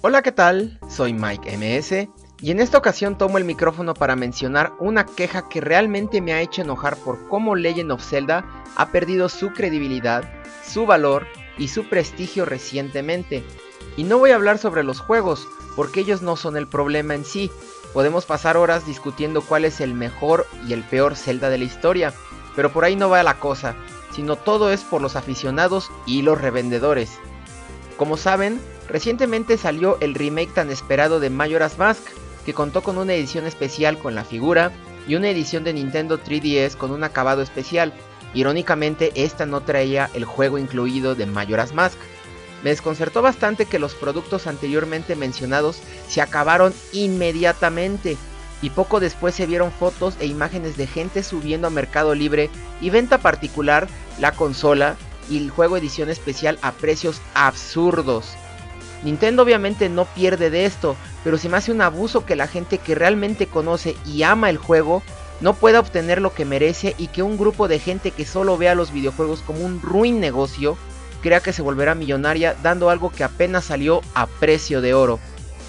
Hola, ¿qué tal? Soy Mike MS y en esta ocasión tomo el micrófono para mencionar una queja que realmente me ha hecho enojar por cómo Legend of Zelda ha perdido su credibilidad, su valor y su prestigio recientemente. Y no voy a hablar sobre los juegos, porque ellos no son el problema en sí. Podemos pasar horas discutiendo cuál es el mejor y el peor Zelda de la historia, pero por ahí no va la cosa, sino todo es por los aficionados y los revendedores. Como saben, recientemente salió el remake tan esperado de Majora's Mask, que contó con una edición especial con la figura y una edición de Nintendo 3DS con un acabado especial. Irónicamente, esta no traía el juego incluido de Majora's Mask. Me desconcertó bastante que los productos anteriormente mencionados se acabaron inmediatamente, y poco después se vieron fotos e imágenes de gente subiendo a Mercado Libre y venta particular la consola y el juego edición especial a precios absurdos. Nintendo obviamente no pierde de esto, pero se me hace un abuso que la gente que realmente conoce y ama el juego no pueda obtener lo que merece, y que un grupo de gente que solo vea los videojuegos como un ruin negocio crea que se volverá millonaria dando algo que apenas salió a precio de oro.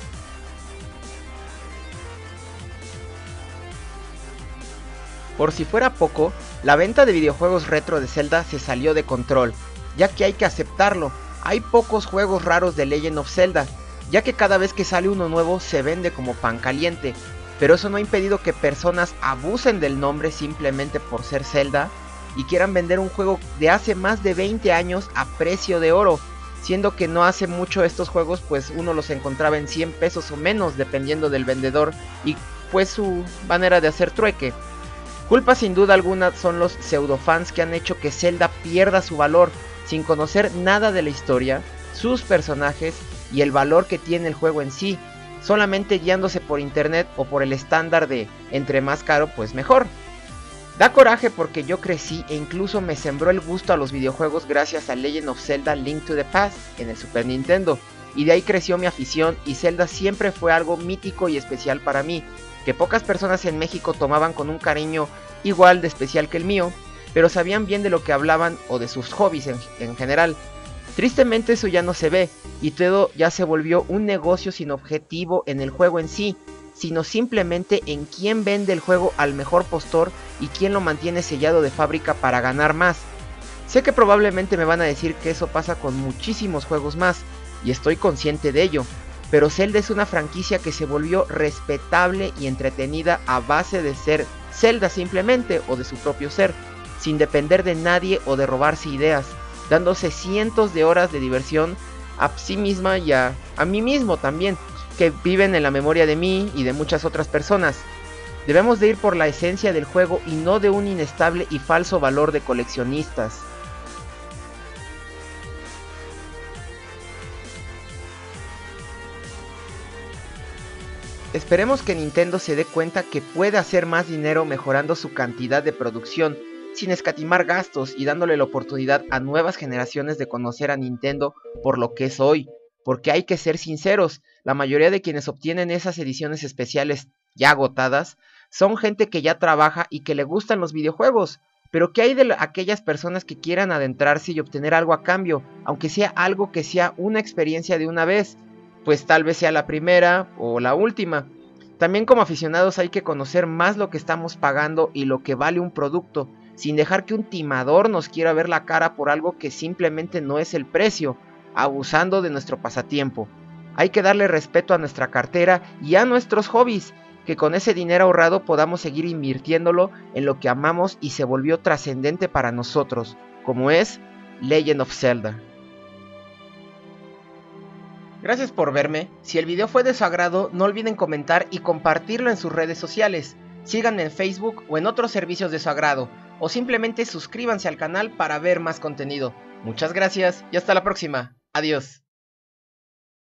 Por si fuera poco, la venta de videojuegos retro de Zelda se salió de control, ya que hay que aceptarlo, hay pocos juegos raros de Legend of Zelda, ya que cada vez que sale uno nuevo se vende como pan caliente, pero eso no ha impedido que personas abusen del nombre simplemente por ser Zelda y quieran vender un juego de hace más de 20 años a precio de oro, siendo que no hace mucho estos juegos pues uno los encontraba en 100 pesos o menos dependiendo del vendedor y pues su manera de hacer trueque. Culpa sin duda alguna son los pseudofans que han hecho que Zelda pierda su valor sin conocer nada de la historia, sus personajes y el valor que tiene el juego en sí, solamente guiándose por internet o por el estándar de entre más caro pues mejor. Da coraje porque yo crecí e incluso me sembró el gusto a los videojuegos gracias a Legend of Zelda Link to the Past en el Super Nintendo, y de ahí creció mi afición, y Zelda siempre fue algo mítico y especial para mí, que pocas personas en México tomaban con un cariño igual de especial que el mío, pero sabían bien de lo que hablaban o de sus hobbies en general. Tristemente eso ya no se ve, y todo ya se volvió un negocio sin objetivo en el juego en sí, sino simplemente en quién vende el juego al mejor postor y quién lo mantiene sellado de fábrica para ganar más. Sé que probablemente me van a decir que eso pasa con muchísimos juegos más, y estoy consciente de ello, pero Zelda es una franquicia que se volvió respetable y entretenida a base de ser Zelda simplemente, o de su propio ser, sin depender de nadie o de robarse ideas, dándose cientos de horas de diversión a sí misma y a mí mismo también, que viven en la memoria de mí y de muchas otras personas. Debemos de ir por la esencia del juego y no de un inestable y falso valor de coleccionistas. Esperemos que Nintendo se dé cuenta que puede hacer más dinero mejorando su cantidad de producción, sin escatimar gastos, y dándole la oportunidad a nuevas generaciones de conocer a Nintendo por lo que es hoy, porque hay que ser sinceros, la mayoría de quienes obtienen esas ediciones especiales ya agotadas, son gente que ya trabaja y que le gustan los videojuegos, pero ¿qué hay de aquellas personas que quieran adentrarse y obtener algo a cambio, aunque sea algo que sea una experiencia de una vez? Pues tal vez sea la primera o la última. También como aficionados hay que conocer más lo que estamos pagando y lo que vale un producto, sin dejar que un timador nos quiera ver la cara por algo que simplemente no es el precio, abusando de nuestro pasatiempo. Hay que darle respeto a nuestra cartera y a nuestros hobbies, que con ese dinero ahorrado podamos seguir invirtiéndolo en lo que amamos y se volvió trascendente para nosotros, como es Legend of Zelda. Gracias por verme. Si el video fue de su agrado, no olviden comentar y compartirlo en sus redes sociales. Síganme en Facebook o en otros servicios de su agrado, o simplemente suscríbanse al canal para ver más contenido. Muchas gracias y hasta la próxima. Adiós.